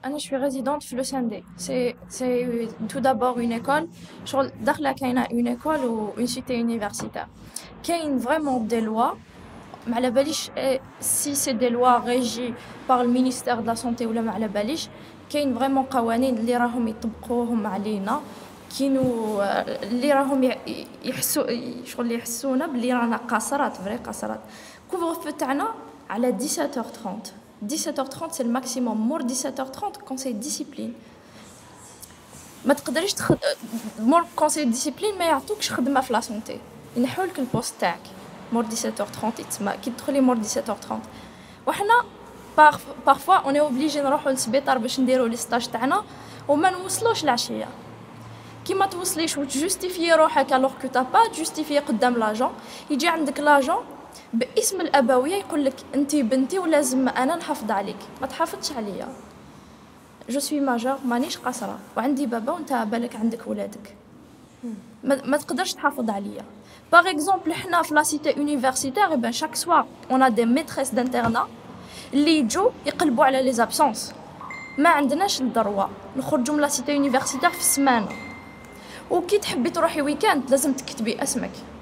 je suis résidente في le Sindé. C'est tout d'abord une école. شغل داخله كاينه une école ou une cité universitaire. كاين vraiment des lois. ما على باليش si c'est des lois régies par le ministère de la santé ولا ما على باليش. كاين vraiment قوانين اللي راهم يطبقوهم علينا. كينو اللي راهم يحسوا شغل يحسونا بلي رانا قاصرات فري قاصرات. couvre-feu تاعنا على 17h30. 17h30 c'est le maximum. Mort 17h30 conseil discipline. ما تقدريش مور conseil discipline ما يعطوكش خدمه في لا سونتي. ينحولك البوست تاعك. مور 17h30 تسمى كي تدخلي مور 17h30. وحنا parfois on est obligé نروحوا للسبيطار باش نديروا لي ستاج تاعنا وما نوصلوش العشيه. كي ما توصليش وتجوستيفي روحك alors que t'as pas justifié قدام لاجون يجي عندك لاجون باسم الابويه يقول لك انت بنتي ولازم انا نحافظ عليك. ما تحافظش عليا. جو سوي ماجور مانيش قاصره وعندي بابا وانت بالك عندك ولادك. ما تقدرش تحافظ عليا. باغ اكزومبل حنا في لا سيتي يونيفرسيتير بان شاك سوار اون ا دي ميتريس دانترنا اللي يجوا يقلبوا على لي زابسونس. ما عندناش الدروا نخرجوا من لا سيتي يونيفرسيتير في السمانه. وكي تحبي تروحي ويكاند لازم تكتبي اسمك